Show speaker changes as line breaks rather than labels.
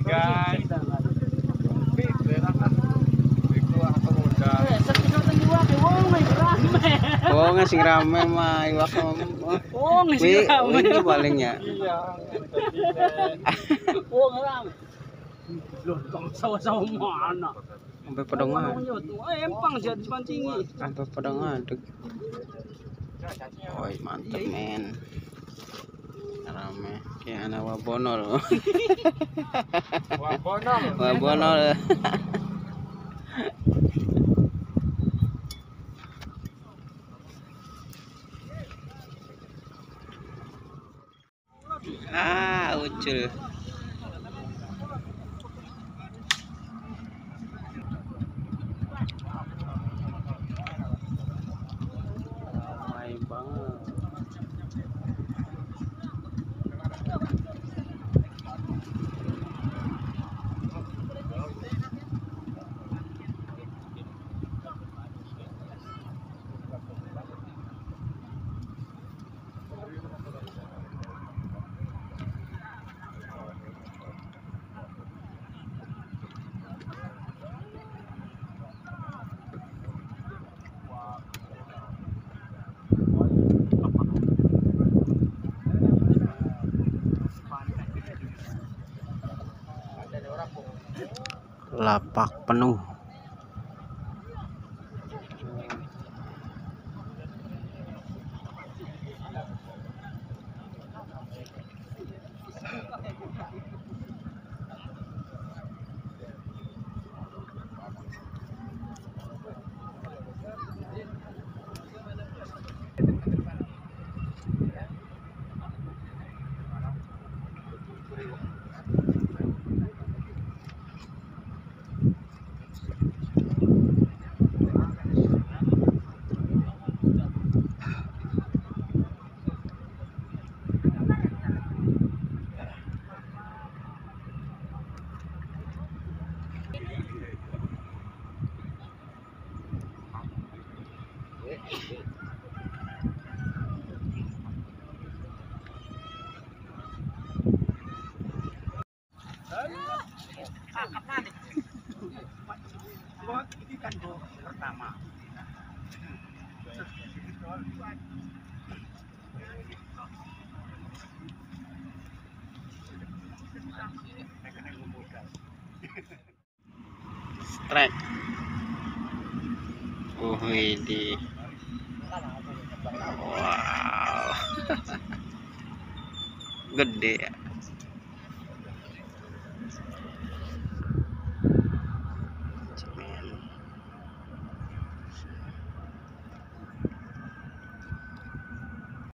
guys.
Oh nga sing rame mah iwak mah.
Oh ngasih rame.
Ini palingnya.
Iya.
Oh rame. Lontong sawo-sawo mana?
Sampai pada ngadeg.
Empang jadi pancingi.
Sampai pada ngadeg. Woi mantep men. Rame kayak anak wabonol. Wabonol. Ucul. Ramai banget. Lapak penuh.
Pertama.
Strike. Ini. Wow. Gede ya.